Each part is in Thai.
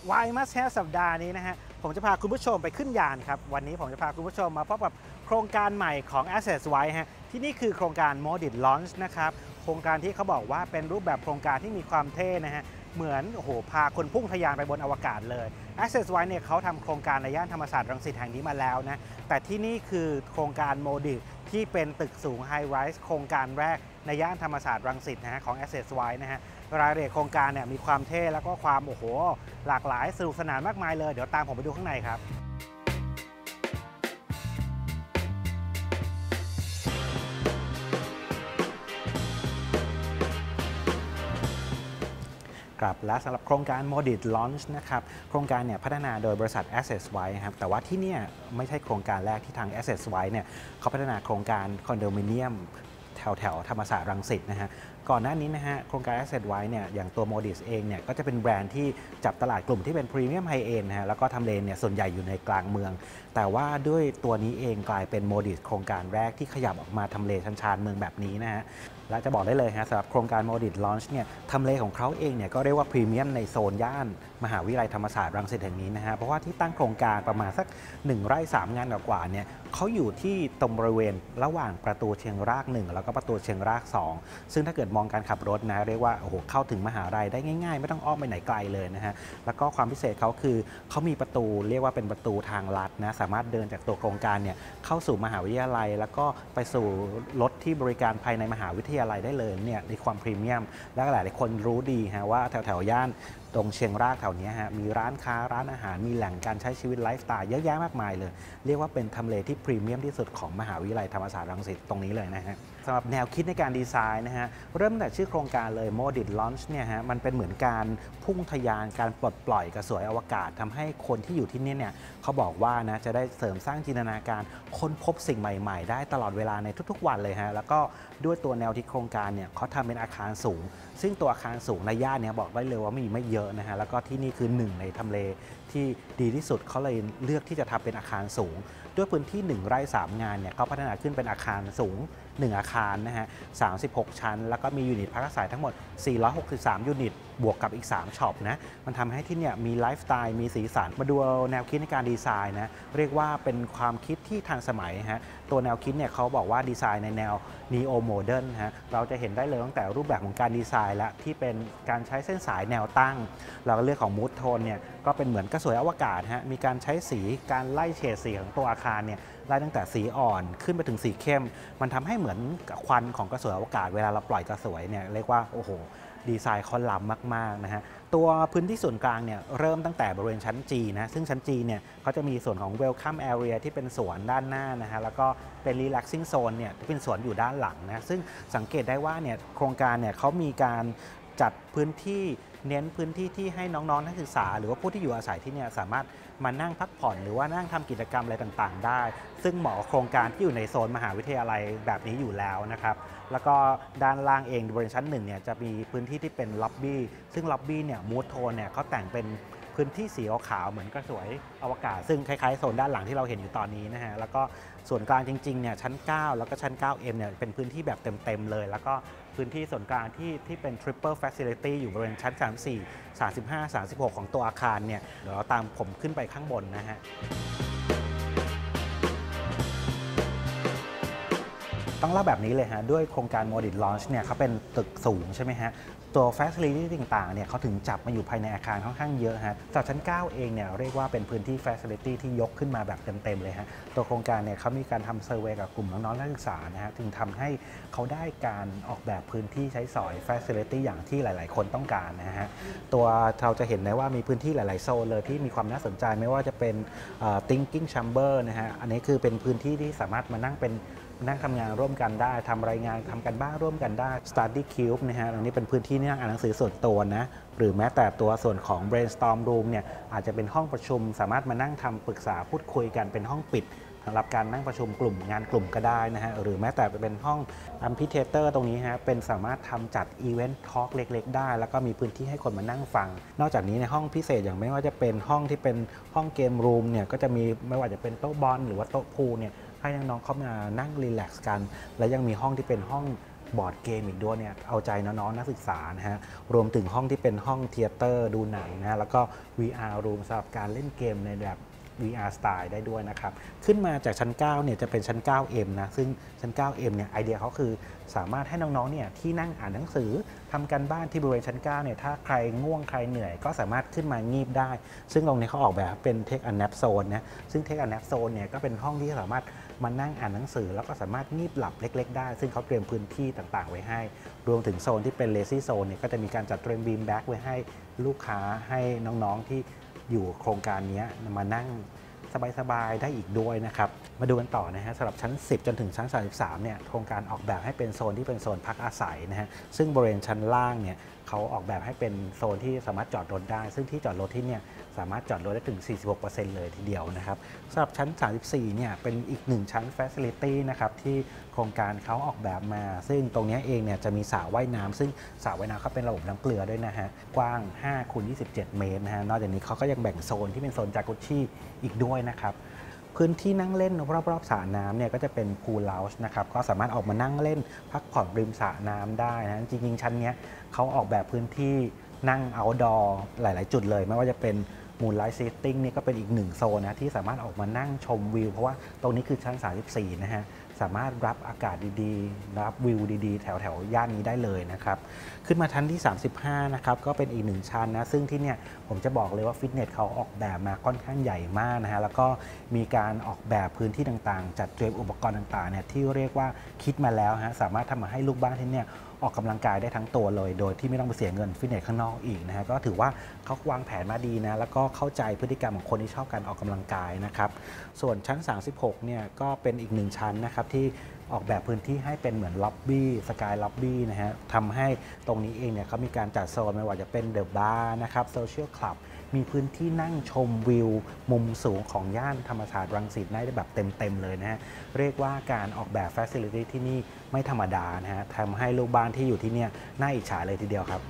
Why Must Have สัปดาห์นี้นะฮะผมจะพาคุณผู้ชมไปขึ้นยานครับวันนี้ผมจะพาคุณผู้ชมมาพบกับโครงการใหม่ของ Accesswise ฮะที่นี่คือโครงการ Modit Launch นะครับโครงการที่เขาบอกว่าเป็นรูปแบบโครงการที่มีความเท่นะฮะเหมือนโอ้โหพาคนพุ่งทะยานไปบนอวกาศเลย Accesswise เนี่ยเขาทำโครงการในย่านธรรมศาสตร์รังสิตแห่งนี้มาแล้วนะแต่ที่นี่คือโครงการ Modit ที่เป็นตึกสูง High Rise โครงการแรกในย่านธรรมศาสตร์รังสิตนะฮะของ Accesswise นะฮะรายละเอียดโครงการเนี่ยมีความเท่แล้วก็ความโอ้โหหลากหลายสนุกสนานมากมายเลยเดี๋ยวตามผมไปดูข้างในครับครับและสำหรับโครงการ Modit Launch นะครับโครงการเนี่ยพัฒนาโดยบริษัท Accesswise ครับแต่ว่าที่นี่ไม่ใช่โครงการแรกที่ทาง Accesswise เนี่ยเขาพัฒนาโครงการคอนโดมิเนียมแถวธรรมศาสตร์รังสิตนะฮะก่อนหน้านี้นะฮะโครงการ Accesswise เนี่ยอย่างตัว Modit เองเนี่ยก็จะเป็นแบรนด์ที่จับตลาดกลุ่มที่เป็นพรีเมียมไฮเอ็นด์นะฮะแล้วก็ทำเลเนี่ยส่วนใหญ่อยู่ในกลางเมืองแต่ว่าด้วยตัวนี้เองกลายเป็น Modit โครงการแรกที่ขยับออกมาทำเลชานเมืองแบบนี้นะฮะและจะบอกได้เลยฮะสำหรับโครงการ Modit Launch เนี่ยทำเลของเขาเองเนี่ยก็เรียกว่าพรีเมียมในโซนย่านมหาวิทยาลัยธรรมศาสตร์รังสิตแห่งนี้นะฮะเพราะว่าที่ตั้งโครงการประมาณสัก1 ไร่ 3 งานกว่าเนี่ยเขาอยู่ที่ตรงบริเวณระหว่างประตูเชียงราก1แล้วก็ประตูเชียงราก2ซึ่งถ้าเกิดมองการขับรถนะเรียกว่าโอ้โหเข้าถึงมหาลัยได้ง่ายๆไม่ต้องอ้อมไปไหนไกลเลยนะฮะแล้วก็ความพิเศษเขาคือเขามีประตูเรียกว่าเป็นประตูทางลัดนะสามารถเดินจากตัวโครงการเนี่ยเข้าสู่มหาวิทยาลัยแล้วก็ไปสู่รถที่บริการภายในมหาวิทยาลัยได้เลยเนี่ยในความพรีเมียมและหลายๆคนรู้ดีฮะว่าแถวย่านตรงเชียงรากแถวนี้ฮะมีร้านค้าร้านอาหารมีแหล่งการใช้ชีวิตไลฟ์สไตล์เยอะแยะมากมายเลยเรียกว่าเป็นทำเลที่พรีเมียมที่สุดของมหาวิทยาลัยธรรมศาสตร์รังสิตตรงนี้เลยนะฮะสำหรับแนวคิดในการดีไซน์นะฮะเริ่มตั้งแต่ชื่อโครงการเลย Modit Launch เนี่ยฮะมันเป็นเหมือนการพุ่งทะยานการปลดปล่อยกระสวยอวกาศทำให้คนที่อยู่ที่นี่เนี่ยเขาบอกว่านะจะได้เสริมสร้างจินตนาการค้นพบสิ่งใหม่ๆได้ตลอดเวลาในทุกๆวันเลยฮะแล้วก็ด้วยตัวแนวที่โครงการเนี่ยเขาทำเป็นอาคารสูงซึ่งตัวอาคารสูงในย่านเนี่ยบอกได้เลยว่ามีไม่เยอะนะฮะแล้วก็ที่นี่คือหนึ่งในทำเลที่ดีที่สุดเขาเลยเลือกที่จะทำเป็นอาคารสูงด้วยพื้นที่1 ไร่ 3 งานเนี่ยเขาพัฒนาขึ้นเป็นอาคารสูง1 อาคารนะฮะ36 ชั้นแล้วก็มียูนิตพักอาศัยทั้งหมด463ยูนิตบวกกับอีก3ช็อปนะมันทำให้ที่เนี่ยมีไลฟ์สไตล์มีสีสันมาดูแนวคิดในการดีไซน์นะเรียกว่าเป็นความคิดที่ทันสมัยฮะตัวแนวคิดเนี่ยเขาบอกว่าดีไซน์ในแนว Neo Modern ฮะเราจะเห็นได้เลยตั้งแต่รูปแบบของการดีไซน์และที่เป็นการใช้เส้นสายแนวตั้งเราเรื่องของ Mood Tone เนี่ยก็เป็นเหมือนกระสวยอวกาศฮะมีการใช้สีการไล่เฉดสีของตัวอาคารเนี่ยไล่ตั้งแต่สีอ่อนขึ้นไปถึงสีเข้มมันทำให้เหมือนควันของกระสวยอวกาศเวลาเราปล่อยกระสวยเนี่ยเรียกว่าโอ้โหดีไซน์เขาล้ำมากๆนะฮะตัวพื้นที่ส่วนกลางเนี่ยเริ่มตั้งแต่บริเวณชั้น G นะซึ่งชั้น G เนี่ยเขาจะมีส่วนของ Welcome Area ที่เป็นสวนด้านหน้านะฮะแล้วก็เป็น Relaxing Zone เนี่ยที่เป็นสวนอยู่ด้านหลังนะซึ่งสังเกตได้ว่าเนี่ยโครงการเนี่ยเขามีการจัดพื้นที่เน้นพื้นที่ที่ให้น้องๆนักศึกษาหรือว่าผู้ที่อยู่อาศัยที่เนี่ยสามารถมานั่งพักผ่อนหรือว่านั่งทำกิจกรรมอะไรต่างๆได้ซึ่งเหมาะกับโครงการที่อยู่ในโซนมหาวิทยาลัยแบบนี้อยู่แล้วนะครับแล้วก็ด้านล่างเองบริเวณชั้น1เนี่ยจะมีพื้นที่ที่เป็นล็อบบี้ซึ่งล็อบบี้เนี่ยมูดโทนเนี่ยเขาแต่งเป็นพื้นที่สีขาวเหมือนกระสวยอวกาศซึ่งคล้ายๆโซนด้านหลังที่เราเห็นอยู่ตอนนี้นะฮะแล้วก็ส่วนกลางจริงๆเนี่ยชั้น9แล้วก็ชั้น 9M เนี่ยเป็นพื้นที่แบบเต็มๆเลยแล้วก็พื้นที่ส่วนกลางที่เป็น Triple Facility อยู่บริเวณชั้น34 35 36ของตัวอาคารเนี่ยเดี๋ยวเราตามผมขึ้นไปข้างบนนะฮะต้องเล่าแบบนี้เลยฮะด้วยโครงการ Modit Launch เนี่ยเขาเป็นตึกสูงใช่ไหมฮะตัว Facility ต่างๆเนี่ยเขาถึงจับมาอยู่ภายในอาคารค่อนข้างเยอะฮะจากชั้น 9 เองเนี่ยเรียกว่าเป็นพื้นที่ Facility ที่ยกขึ้นมาแบบเต็มๆเลยฮะตัวโครงการเนี่ยเขามีการทำเซอร์เวย์กับกลุ่มน้องๆนักศึกษานะฮะจึงทำให้เขาได้การออกแบบพื้นที่ใช้สอย Facility อย่างที่หลายๆคนต้องการนะฮะตัวเราจะเห็นได้ว่ามีพื้นที่หลายๆโซนเลยที่มีความน่าสนใจไม่ว่าจะเป็นThinking Chamber นะฮะอันนี้คือเป็นพื้นที่ที่สามารถมานั่งทำงานร่วมกันได้ทำรายงานทำกันบ้านร่วมกันได้ Study Cube นะฮะตรงนี้เป็นพื้นที่นั่งอ่านหนังสือส่วนตัวนะหรือแม้แต่ตัวส่วนของ Brainstorm Room เนี่ยอาจจะเป็นห้องประชุมสามารถมานั่งทำปรึกษาพูดคุยกันเป็นห้องปิดสำหรับการนั่งประชุมกลุ่มงานกลุ่มก็ได้นะฮะหรือแม้แต่เป็นห้อง Amphitheater ตรงนี้ฮะเป็นสามารถทำจัด Event Talk เล็กๆได้แล้วก็มีพื้นที่ให้คนมานั่งฟังนอกจากนี้ในห้องพิเศษอย่างไม่ว่าจะเป็นห้องที่เป็นห้องเกมรูมเนี่ยก็จะมีไม่ว่าจะเป็นโต๊ะบอลหรือว่าโต๊ะพูลเนี่ยให้น้องๆเขามานั่งรีแลกซ์กันและยังมีห้องที่เป็นห้องบอร์ดเกมอีกด้วยเนี่ยเอาใจน้องๆนักศึกษานะฮะรวมถึงห้องที่เป็นห้องเธียเตอร์ดูหนังนะแล้วก็ VR room สำหรับการเล่นเกมในแบบ VR สไตล์ได้ด้วยนะครับขึ้นมาจากชั้น9เนี่ยจะเป็นชั้น 9M นะซึ่งชั้น 9M เนี่ยไอเดียเขาคือสามารถให้น้องๆเนี่ยที่นั่งอ่านหนังสือทำการบ้านที่บริเวณชั้น9เนี่ยถ้าใครง่วงใครเหนื่อยก็สามารถขึ้นมางีบได้ซึ่งตรงนี้เขาออกแบบเป็น Take a Nap Zone นะซึ่ง Take a Nap Zone เนี่ยก็เป็นห้องที่สามารถมานั่งอ่านหนังสือแล้วก็สามารถงีบหลับเล็กๆได้ซึ่งเขาเตรียมพื้นที่ต่างๆไว้ให้รวมถึงโซนที่เป็น Lazy Zone เนี่ยก็จะมีการจัดเตรียม bean bag ไว้ให้ลูกค้าให้น้องๆที่อยู่โครงการนี้มานั่งสบายๆได้อีกด้วยนะครับมาดูกันต่อนะฮะสำหรับชั้น10จนถึงชั้น33เนี่ยโครงการออกแบบให้เป็นโซนที่เป็นโซนพักอาศัยนะฮะซึ่งบริเวณชั้นล่างเนี่ยเขาออกแบบให้เป็นโซนที่สามารถจอดรถได้ซึ่งที่จอดรถที่เนี่ยสามารถจอดรถได้ถึง 46% เลยทีเดียวนะครับสำหรับชั้น34เนี่ยเป็นอีก1ชั้น Facility นะครับที่โครงการเขาออกแบบมาซึ่งตรงนี้เองเนี่ยจะมีสระว่ายน้ำซึ่งสระว่ายน้ำเขาเป็นระบบน้ำเกลือด้วยนะฮะกว้าง5x27 เมตรนะฮะนอกจากนี้เขาก็ยังแบ่งโซนที่เป็นโซนจากุชชี่อีกด้วยนะครับพื้นที่นั่งเล่นรอบๆสระน้ำเนี่ยก็จะเป็นพูลเลาจ์นะครับก็สามารถออกมานั่งเล่นพักผ่อนริมสระน้ำได้นะจริงๆชั้นนี้เขาออกแบบพื้นที่นั่ง outdoor หลายๆจุดเลยไม่ว่าจะเป็นMoonlight Sitting นี่ก็เป็นอีกหนึ่งโซนนะที่สามารถออกมานั่งชมวิวเพราะว่าตรงนี้คือชั้น34นะฮะสามารถรับอากาศดีๆรับวิวดีๆแถวๆย่านนี้ได้เลยนะครับขึ้นมาชั้นที่35นะครับก็เป็นอีกหนึ่งชั้นนะซึ่งที่เนี่ยผมจะบอกเลยว่าฟิตเนสเขาออกแบบมาค่อนข้างใหญ่มากนะฮะแล้วก็มีการออกแบบพื้นที่ต่างๆจัดเตรียมอุปกรณ์ต่างๆเนี่ยที่เรียกว่าคิดมาแล้วฮะสามารถทำมาให้ลูกบ้านที่เนี่ยออกกำลังกายได้ทั้งตัวเลยโดยที่ไม่ต้องไปเสียเงินฟิตเนสข้างนอกอีกนะฮะก็ถือว่าเขาวางแผนมาดีนะแล้วก็เข้าใจพฤติกรรมของคนที่ชอบการออกกำลังกายนะครับส่วนชั้น36เนี่ยก็เป็นอีกหนึ่งชั้นนะครับที่ออกแบบพื้นที่ให้เป็นเหมือนล็อบบี้สกายล็อบบี้นะฮะทำให้ตรงนี้เองเนี่ยเขามีการจัดโซนไม่ว่าจะเป็นเดอะบาร์นะครับโซเชียลคลับมีพื้นที่นั่งชมวิวมุมสูงของย่านธรรมศาสตร์รังสิตได้แบบเต็มๆเลยนะฮะเรียกว่าการออกแบบ Facility ที่นี่ไม่ธรรมดานะฮะทำให้ลูกบ้านที่อยู่ที่นี่น่าอิจฉาเลยทีเดียวครับ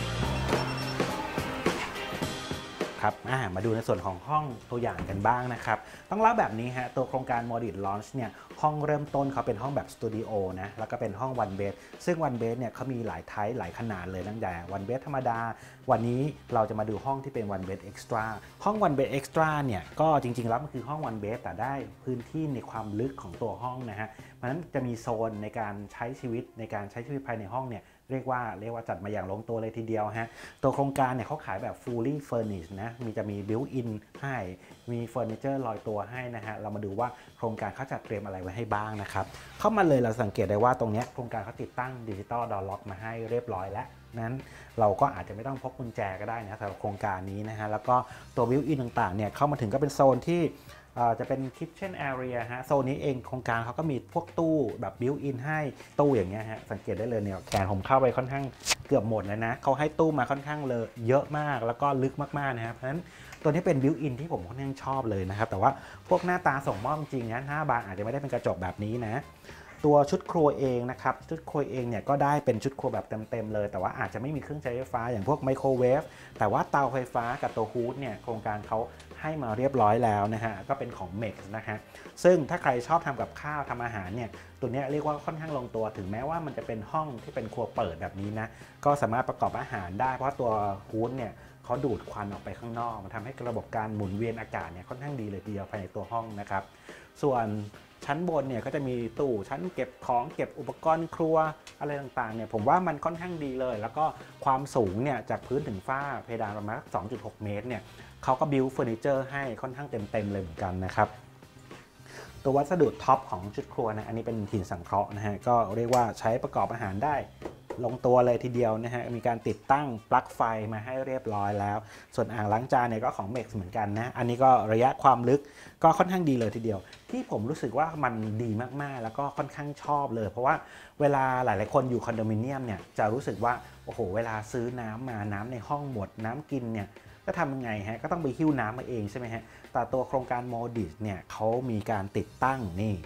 ครับมาดูในส่วนของห้องตัวอย่างกันบ้างนะครับต้องเล่าแบบนี้ฮะตัวโครงการ Modit Launch เนี่ยห้องเริ่มต้นเขาเป็นห้องแบบสตูดิโอนะแล้วก็เป็นห้อง One Bed ซึ่ง One Bed เนี่ยเขามีหลายไทป์หลายขนาดเลยตั้งแต่ One Bed ธรรมดาวันนี้เราจะมาดูห้องที่เป็น One Bed Extra ห้อง One Bed Extra เนี่ยก็จริงๆแล้วมันคือห้อง One Bed แต่ได้พื้นที่ในความลึกของตัวห้องนะฮะเพราะฉะนั้นจะมีโซนในการใช้ชีวิตภายในห้องเนี่ยเรียกว่าจัดมาอย่างลงตัวเลยทีเดียวฮะตัวโครงการเนี่ยเขาขายแบบ fully furnished นะจะมี built in ให้มีเฟอร์นิเจอร์ลอยตัวให้นะฮะเรามาดูว่าโครงการเขาจัดเตรียมอะไรไว้ให้บ้างนะครับเข้ามาเลยเราสังเกตได้ว่าตรงนี้โครงการเขาติดตั้งดิจิตอลดอร์ล็อกมาให้เรียบร้อยแล้วนั้นเราก็อาจจะไม่ต้องพกกุญแจก็ได้นะสำหรับโครงการนี้นะฮะแล้วก็ตัว built in ต่างๆเนี่ยเข้ามาถึงก็เป็นโซนที่จะเป็น kitchen area ฮะโซนนี้เองโครงการเขาก็มีพวกตู้แบบ built in ให้ตู้อย่างเงี้ยฮะสังเกตได้เลยเนี่ยแขนผมเข้าไปค่อนข้างเกือบหมดเลยนะเขาให้ตู้มาค่อนข้างเลยเยอะมากแล้วก็ลึกมากๆนะครับเพราะฉะนั้นตัวนี้เป็น built in ที่ผมค่อนข้างชอบเลยนะครับแต่ว่าพวกหน้าตาส่งมอบจริงนะหน้าบานอาจจะไม่ได้เป็นกระจกแบบนี้นะตัวชุดครัวเองนะครับชุดครัวเองเนี่ยก็ได้เป็นชุดครัวแบบเต็มๆเลยแต่ว่าอาจจะไม่มีเครื่องใช้ไฟฟ้าอย่างพวกไมโครเวฟแต่ว่าเตาไฟฟ้ากับตัวฮูดเนี่ยโครงการเขาให้มาเรียบร้อยแล้วนะฮะก็เป็นของ MEX นะฮะซึ่งถ้าใครชอบทำกับข้าวทำอาหารเนี่ยตัวนี้เรียกว่าค่อนข้างลงตัวถึงแม้ว่ามันจะเป็นห้องที่เป็นครัวเปิดแบบนี้นะก็สามารถประกอบอาหารได้เพราะตัวฮูดเนี่ยเขาดูดควันออกไปข้างนอกมันทำให้ระบบการหมุนเวียนอากาศเนี่ยค่อนข้างดีเลยทีเดียวภายในตัวห้องนะครับส่วนชั้นบนเนี่ยก็จะมีตู้ชั้นเก็บของเก็บอุปกรณ์ครัวอะไรต่างๆเนี่ยผมว่ามันค่อนข้างดีเลยแล้วก็ความสูงเนี่ยจากพื้นถึงฝ้าเพดานประมาณ 2.6 เมตรเนี่ยเขาก็บิวเฟอร์นิเจอร์ให้ค่อนข้างเต็มเลยเหมือนกันนะครับตัววัสดุท็อปของชุดครัวนะอันนี้เป็นหินสังเคราะห์นะฮะก็เรียกว่าใช้ประกอบอาหารได้ลงตัวเลยทีเดียวนะฮะมีการติดตั้งปลั๊กไฟมาให้เรียบร้อยแล้วส่วนอ่างล้างจานเนี่ยก็ของ MEX เหมือนกันนะอันนี้ก็ระยะความลึกก็ค่อนข้างดีเลยทีเดียวที่ผมรู้สึกว่ามันดีมากๆแล้วก็ค่อนข้างชอบเลยเพราะว่าเวลาหลายๆคนอยู่คอนโดมิเนียมเนี่ยจะรู้สึกว่าโอ้โหเวลาซื้อน้ำมาน้ำในห้องหมดน้ำกินเนี่ยก็ทำยังไงฮะก็ต้องไปหิ้วน้ำมาเองใช่ไหมฮะแต่ตัวโครงการ Modit เนี่ยเขามีการติดตั้งนี่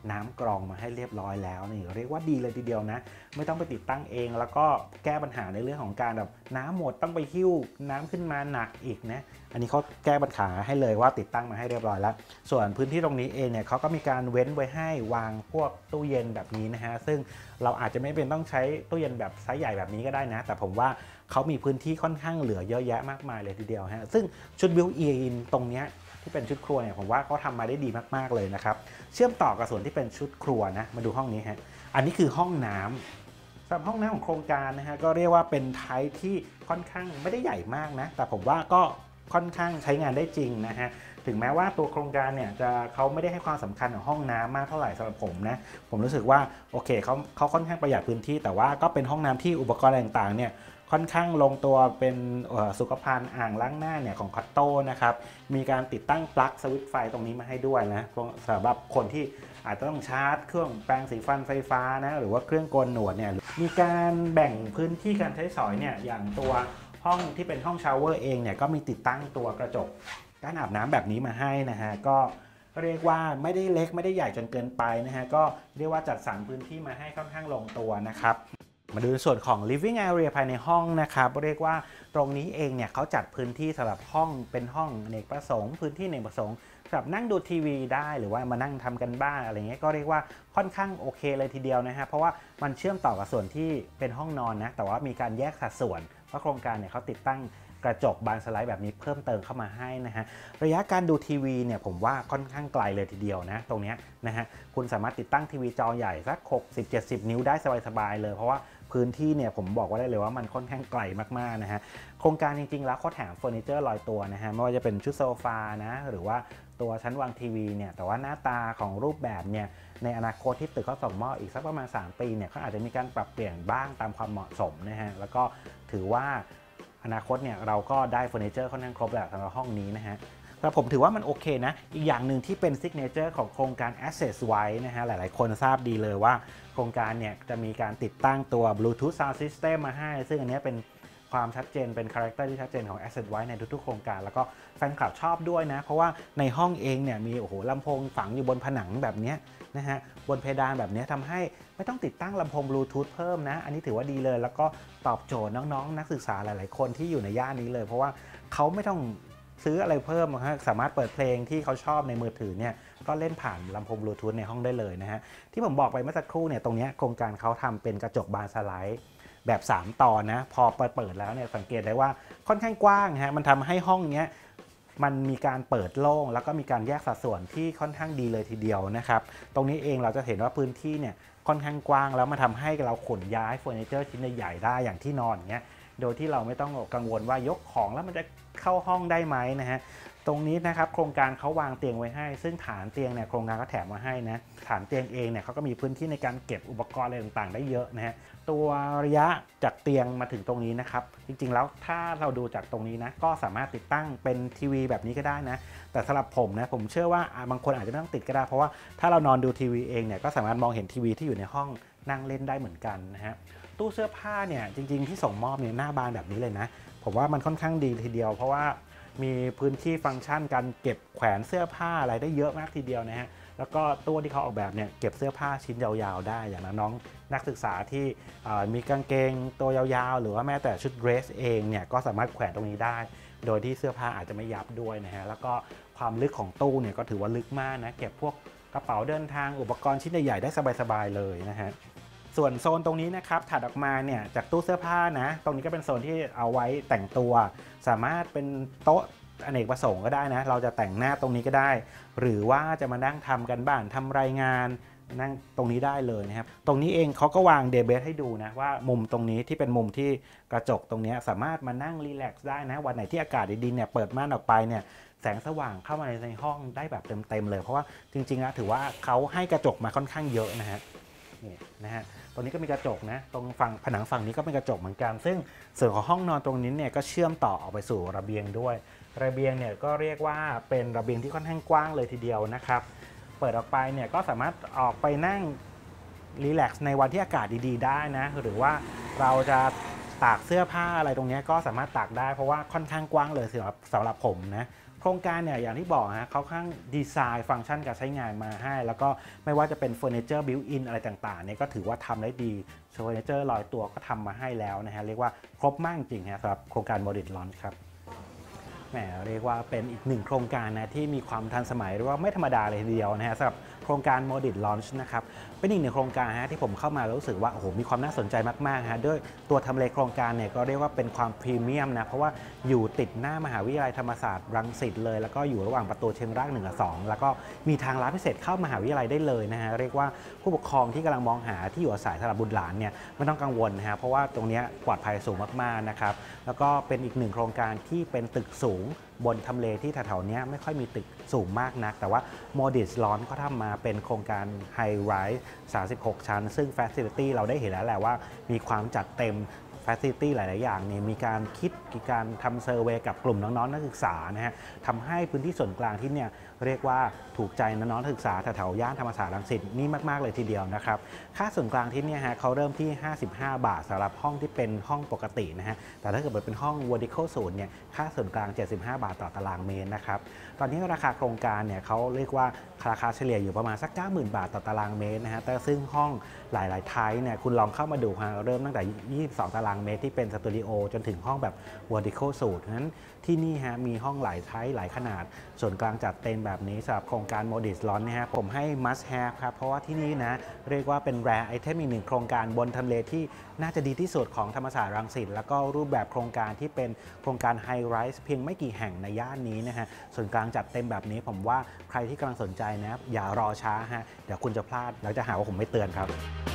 น้ำกรองมาให้เรียบร้อยแล้วนี่เรียกว่าดีเลยทีเดียวนะไม่ต้องไปติดตั้งเองแล้วก็แก้ปัญหาในเรื่องของการแบบน้ำหมดต้องไปหิ้วน้ำขึ้นมาหนักอีกนะอันนี้เขาแก้ปัญหาให้เลยว่าติดตั้งมาให้เรียบร้อยแล้วส่วนพื้นที่ตรงนี้เองเนี่ยเขาก็มีการเว้นไว้ให้วางพวกตู้เย็นแบบนี้นะฮะซึ่งเราอาจจะไม่เป็นต้องใช้ตู้เย็นแบบไซส์ใหญ่แบบนี้ก็ได้นะแต่ผมว่าเขามีพื้นที่ค่อนข้างเหลือเยอะแยะมากมายเลยทีเดียวฮะซึ่งชุดบิวอินตรงนี้ที่เป็นชุดครัวเนี่ยผมว่าเขาทำมาได้ดีมากๆเลยนะครับเชื่อมต่อกับส่วนที่เป็นชุดครัวนะมาดูห้องนี้ฮะอันนี้คือห้องน้ำสำหรับห้องน้ำของโครงการนะฮะก็เรียกว่าเป็นไทป์ที่ค่อนข้างไม่ได้ใหญ่มากนะแต่ผมว่าก็ค่อนข้างใช้งานได้จริงนะฮะถึงแม้ว่าตัวโครงการเนี่ยเขาไม่ได้ให้ความสำคัญกับห้องน้ำมากเท่าไหร่สำหรับผมนะผมรู้สึกว่าโอเคเขาค่อนข้างประหยัดพื้นที่แต่ว่าก็เป็นห้องน้ำที่อุปกรณ์ต่างๆเนี่ยค่อนข้างลงตัวเป็นสุขภัณฑ์อ่างล้างหน้าเนี่ยของคอตโต้นะครับมีการติดตั้งปลั๊กสวิตช์ไฟตรงนี้มาให้ด้วยนะสำหรับคนที่อาจจะต้องชาร์จเครื่องแปรงสีฟันไฟฟ้านะหรือว่าเครื่องโกนหนวดเนี่ยมีการแบ่งพื้นที่การใช้สอยเนี่ยอย่างตัวห้องที่เป็นห้องชาวเวอร์เองเนี่ยก็มีติดตั้งตัวกระจกการอาบน้ำแบบนี้มาให้นะฮะก็เรียกว่าไม่ได้เล็กไม่ได้ใหญ่จนเกินไปนะฮะก็เรียกว่าจัดสรรพื้นที่มาให้ค่อนข้างลงตัวนะครับมาดูส่วนของ living area ภายในห้องนะครับเรียกว่าตรงนี้เองเนี่ยเขาจัดพื้นที่สำหรับห้องเป็นห้องอเนกประสงค์พื้นที่อเนกประสงค์สำหรับนั่งดูทีวีได้หรือว่ามานั่งทำกันบ้านอะไรเงี้ยก็เรียกว่าค่อนข้างโอเคเลยทีเดียวนะฮะเพราะว่ามันเชื่อมต่อกับส่วนที่เป็นห้องนอนนะแต่ว่ามีการแยกสัดส่วนเพราะโครงการเนี่ยเขาติดตั้งกระจกบานสไลด์แบบนี้เพิ่มเติมเข้ามาให้นะฮะระยะการดูทีวีเนี่ยผมว่าค่อนข้างไกลเลยทีเดียวนะตรงนี้นะฮะคุณสามารถติดตั้งทีวีจอใหญ่สัก60-70 นิ้วได้สบายๆเลยเพราะว่าพื้นที่เนี่ยผมบอกว่าได้เลยว่ามันค่อนข้างไกลมากๆนะฮะโครงการจริงๆแล้วเขาแถมเฟอร์นิเจอร์ลอยตัวนะฮะไม่ว่าจะเป็นชุดโซฟานะหรือว่าตัวชั้นวางทีวีเนี่ยแต่ว่าหน้าตาของรูปแบบเนี่ยในอนาคตที่ตึกเขาส่งมอบอีกสักประมาณ3 ปีเนี่ยเขาอาจจะมีการปรับเปลี่ยนบ้างตามความเหมาะสมนะฮะแล้วก็ถือว่าอนาคตเนี่ยเราก็ได้เฟอร์นิเจอร์ค่อนข้างครบแล้วสำหรับห้องนี้นะฮะแต่ผมถือว่ามันโอเคนะอีกอย่างหนึ่งที่เป็นซิกเนเจอร์ของโครงการ Access ไว้นะฮะหลายๆคนทราบดีเลยว่าโครงการเนี่ยจะมีการติดตั้งตัว Bluetooth Sound System มาให้ซึ่งอันนี้เป็นความชัดเจนเป็นคาแรคเตอร์ที่ชัดเจนของ Access ไว้ในทุกๆโครงการแล้วก็แฟนคลับชอบด้วยนะเพราะว่าในห้องเองเนี่ยมีโอ้โหลำโพงฝังอยู่บนผนังแบบนี้นะฮะบนเพดานแบบนี้ทำให้ไม่ต้องติดตั้งลำโพงบลูทูธเพิ่มนะอันนี้ถือว่าดีเลยแล้วก็ตอบโจทย์น้องๆนักศึกษาหลายๆคนที่อยู่ในย่านนี้เลยเพราะว่าเขาไม่ต้องซื้ออะไรเพิ่มนะฮะสามารถเปิดเพลงที่เขาชอบในมือถือเนี่ยก็เล่นผ่านลำโพงบลูทูธในห้องได้เลยนะฮะที่ผมบอกไปเมื่อสักครู่เนี่ยตรงนี้โครงการเขาทำเป็นกระจกบานสไลด์แบบ3 ตอนนะพอเปิดแล้วเนี่ยสังเกตได้ว่าค่อนข้างกว้างฮะมันทำให้ห้องนี้มันมีการเปิดโล่งแล้วก็มีการแยกสัดส่วนที่ค่อนข้างดีเลยทีเดียวนะครับตรงนี้เองเราจะเห็นว่าพื้นที่เนี่ยค่อนข้างกว้างแล้วมาทำให้เราขนย้ายเฟอร์นิเจอร์ชิ้นใหญ่ๆได้อย่างที่นอนอย่างเงี้ยโดยที่เราไม่ต้องกังวลว่ายกของแล้วมันจะเข้าห้องได้ไหมนะฮะตรงนี้นะครับโครงการเขาวางเตียงไว้ให้ซึ่งฐานเตียงเนี่ยโครงการก็แถมมาให้นะฐานเตียงเองเนี่ยเขาก็มีพื้นที่ในการเก็บอุปกรณ์อะไรต่างๆได้เยอะนะฮะตัวระยะจากเตียงมาถึงตรงนี้นะครับจริงๆแล้วถ้าเราดูจากตรงนี้นะก็สามารถติดตั้งเป็นทีวีแบบนี้ก็ได้นะแต่สำหรับผมนะผมเชื่อว่าบางคนอาจจะไม่ต้องติดก็ได้เพราะว่าถ้าเรานอนดูทีวีเองเนี่ยก็สามารถมองเห็นทีวีที่อยู่ในห้องนั่งเล่นได้เหมือนกันนะฮะตู้เสื้อผ้าเนี่ยจริงๆที่ส่งมอบเนี่ยหน้าบานแบบนี้เลยนะผมว่ามันค่อนข้างดีทีเดียวเพราะว่ามีพื้นที่ฟังก์ชันการเก็บแขวนเสื้อผ้าอะไรได้เยอะมากทีเดียวนะฮะแล้วก็ตัวที่เขาออกแบบเนี่ยเก็บเสื้อผ้าชิ้นยาวๆได้อย่างน้องนักศึกษาที่มีกางเกงตัวยาวๆหรือว่าแม้แต่ชุดเดรสเองเนี่ยก็สามารถแขวนตรงนี้ได้โดยที่เสื้อผ้าอาจจะไม่ยับด้วยนะฮะแล้วก็ความลึกของตู้เนี่ยก็ถือว่าลึกมากนะเก็บพวกกระเป๋าเดินทางอุปกรณ์ชิ้นใหญ่ๆได้สบายๆเลยนะฮะส่วนโซนตรงนี้นะครับถัดออกมาเนี่ยจากตู้เสื้อผ้านะตรงนี้ก็เป็นโซนที่เอาไว้แต่งตัวสามารถเป็นโต๊ะอเนกประสงค์ก็ได้นะเราจะแต่งหน้าตรงนี้ก็ได้หรือว่าจะมานั่งทำกันบ้านทำรายงานนั่งตรงนี้ได้เลยนะครับตรงนี้เองเขาก็วางเดย์เบสให้ดูนะว่ามุมตรงนี้ที่เป็นมุมที่กระจกตรงนี้สามารถมานั่งรีแลกซ์ได้นะวันไหนที่อากาศดีๆเนี่ยเปิดม่านออกไปเนี่ยแสงสว่างเข้ามาในห้องได้แบบเต็มๆเลยเพราะว่าจริงๆแล้วถือว่าเขาให้กระจกมาค่อนข้างเยอะนะฮะนี่นะฮะตรงนี้ก็มีกระจกนะตรงฝั่งผนังฝั่งนี้ก็เป็นกระจกเหมือนกันซึ่งส่วนของห้องนอนตรงนี้เนี่ยก็เชื่อมต่อออกไปสู่ระเบียงด้วยระเบียงเนี่ยก็เรียกว่าเป็นระเบียงที่ค่อนข้างกว้างเลยทีเดียวนะครับเปิดออกไปเนี่ยก็สามารถออกไปนั่งรีแลกซ์ในวันที่อากาศดีๆได้นะหรือว่าเราจะตากเสื้อผ้าอะไรตรงนี้ก็สามารถตากได้เพราะว่าค่อนข้างกว้างเลยสำหรับผมนะโครงการเนี่ยอย่างที่บอกฮะเขาข้างดีไซน์ฟังก์ชันการใช้งานมาให้แล้วก็ไม่ว่าจะเป็นเฟอร์นิเจอร์บิวอินอะไรต่างๆเนี่ยก็ถือว่าทำได้ดีเฟอร์นิเจอร์ลอยตัวก็ทำมาให้แล้วนะฮะเรียกว่าครบมากจริงๆสำหรับโครงการ Modit Launch ครับแหมเรียกว่าเป็นอีกหนึ่งโครงการนะที่มีความทันสมัยหรือว่าไม่ธรรมดาเลยทีเดียวนะฮะสำหรับโครงการ Modit Launch นะครับเป็นอีกหนึ่งโครงการฮะที่ผมเข้ามาแล้วรู้สึกว่าโอ้โหมีความน่าสนใจมากๆฮะด้วยตัวทำเลโครงการเนี่ยก็เรียกว่าเป็นความพรีเมียมนะเพราะว่าอยู่ติดหน้ามหาวิทยาลัยธรรมศาสตร์รังสิตเลยแล้วก็อยู่ระหว่างประตูเชียงราก1กับ2แล้วก็มีทางลัดพิเศษเข้ามหาวิทยาลัยได้เลยนะฮะเรียกว่าผู้ปกครองที่กำลังมองหาที่อยู่อาศัยสำหรับบุตรหลานเนี่ยไม่ต้องกังวลนะฮะเพราะว่าตรงนี้ปลอดภัยสูงมากๆนะครับแล้วก็เป็นอีกหนึ่งโครงการที่เป็นตึกสูงบนทำเลที่แถวๆนี้ไม่ค่อยมีตึกสูงมากนักแต่ว่า Modit Launch เขาทำมาเป็นโครงการ High Rise 36 ชั้นซึ่ง Facility เราได้เห็นแล้วแหละว่ามีความจัดเต็ม Facility หลายๆอย่างเนี่ยมีการคิดมีการทำเซอร์เวย์กับกลุ่มน้องๆนักศึกษานะฮะทำให้พื้นที่ส่วนกลางที่เนี่ยเรียกว่าถูกใจน้องๆนักศึกษาแถวๆย่านธรรมศาสตร์รังสิตนี่มากๆเลยทีเดียวนะครับค่าส่วนกลางที่เนี่ยฮะเขาเริ่มที่55 บาทสำหรับห้องที่เป็นห้องปกตินะฮะแต่ถ้าเกิดเป็นห้อง Vertical Suite เนี่ยค่าส่วนกลาง 75 บาทต่อตารางเมตรนะครับตอนนี้ราคาโครงการเนี่ยเขาเรียกว่าราคาเฉลี่ยอยู่ประมาณสัก 90,000 บาทต่อตารางเมตรนะฮะแต่ซึ่งห้องหลายๆไทป์เนี่ยคุณลองเข้ามาดูฮะเริ่มตั้งแต่ 22 ตารางเมตรที่เป็นสตูดิโอจนถึงห้องแบบ Vertical Suite นั้นที่นี่ฮะมีห้องหลายไทป์หลายขนาดส่วนกลางจัดเต็มแบบนี้สำหรับโครงการ Modit Launch นะฮะผมให้ must have ครับเพราะว่าที่นี่นะเรียกว่าเป็น rare item อีกหนึ่งโครงการบนทำเลที่น่าจะดีที่สุดของธรรมศาสตร์รังสิตแล้วก็รูปแบบโครงการที่เป็นโครงการ High Rise เพียงไม่กี่แห่งในย่านนี้นะฮะส่วนกลางจัดเต็มแบบนี้ผมว่าใครที่กำลังสนใจนะอย่ารอช้าฮะเดี๋ยวคุณจะพลาดแล้วจะหาว่าผมไม่เตือนครับ